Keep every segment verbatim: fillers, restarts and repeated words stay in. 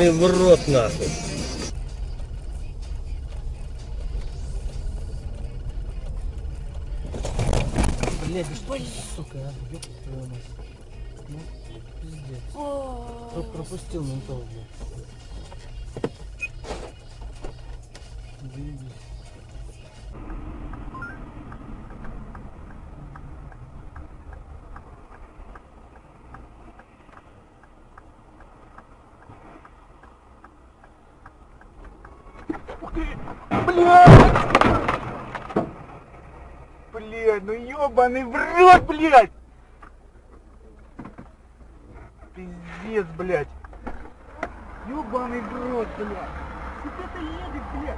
Ёбаный в рот нахуй. Блядь, да что, сука, а? Ёб твою мать. Ну, пиздец. Кто пропустил ментов, блядь. Заебись. Ух ты! Блядь! Блядь, ну ёбаный в рот, блядь! Пиздец, блядь! Ёбаный в рот, блядь! Сука, это едет, блядь!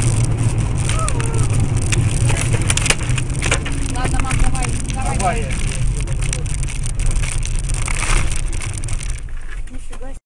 Ладно, мам, давай, давай. Давай.